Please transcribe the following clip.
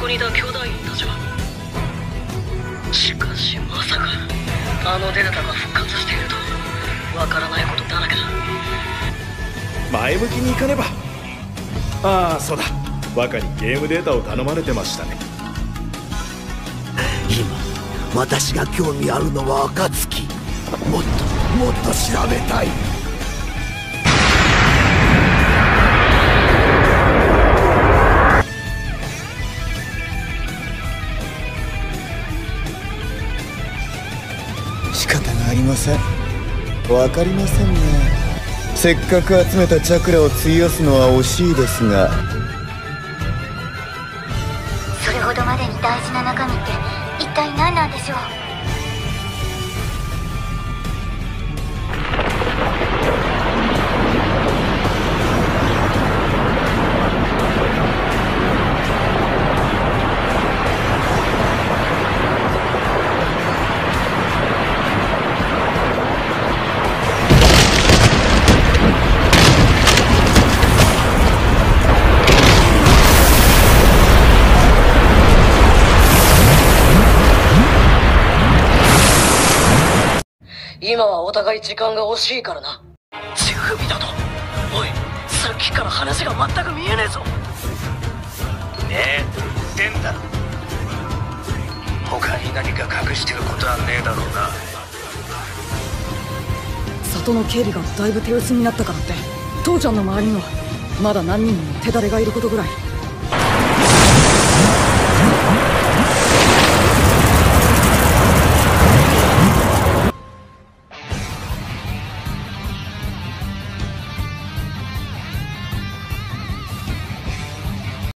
こにいた兄弟員たちは。しかしまさかあのデータが復活しているとはわからないことだらけだ。 前向きにいかねば。ああ、そうだ、若にゲームデータを頼まれてましたね。 今私が興味あるのは暁。もっと調べたい。 仕方がありません。わかりませんね。せっかく集めたチャクラを費やすのは惜しいですが。 それほどまでに大事な中身って一体何なんでしょう。 今はお互い時間が惜しいからな。チフビだと。おい、さっきから話が全く見えねえぞ。 ねえと言ってんだろ。他に何か隠してることはねえだろうな。 里の警備がだいぶ手薄になったからって父ちゃんの周りにはまだ何人も手だれがいることぐらい